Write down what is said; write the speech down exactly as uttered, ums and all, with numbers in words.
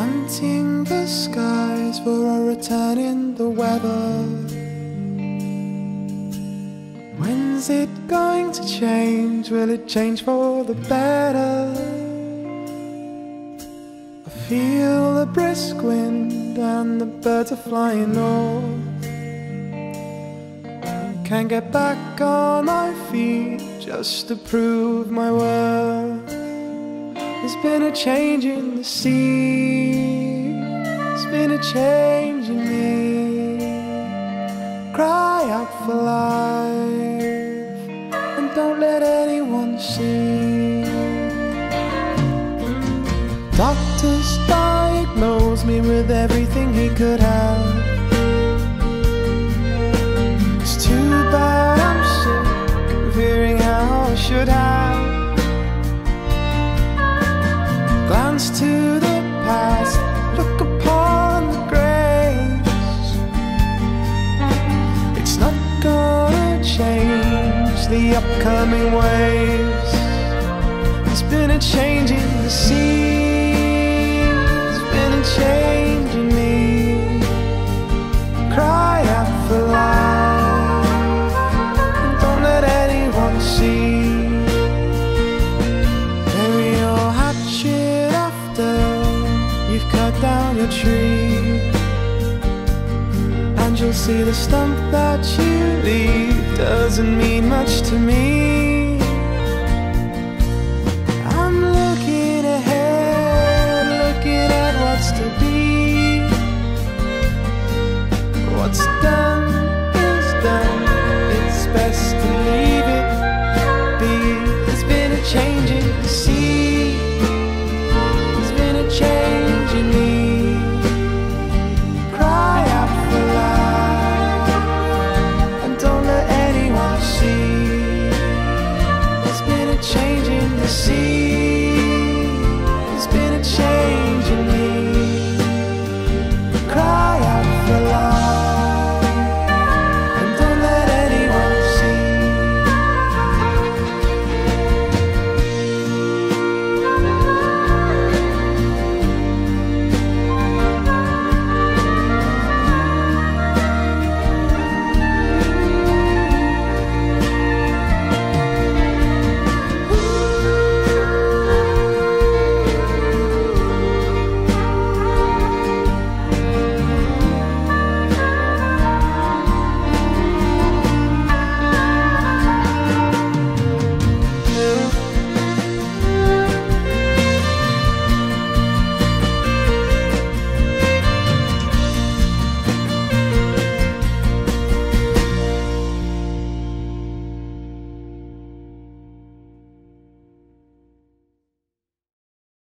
hunting the skies for a return in the weather. When's it going to change? Will it change for the better? I feel the brisk wind and the birds are flying north. Can't get back on my feet just to prove my worth. There's been a change in the sea, there's been a change in me. Cry out for life and don't let anyone see. Doctors diagnosed me with everything he could have. It's too bad I'm sick of hearing how I should have. Glance to the past, look upon the grace. It's not gonna change the upcoming waves. There's been a change in the sea, there's been a change in me. Cry out for life and don't let anyone see. Bury your hatchet after you've cut down your tree, and you'll see the stump that you leave doesn't mean much to me.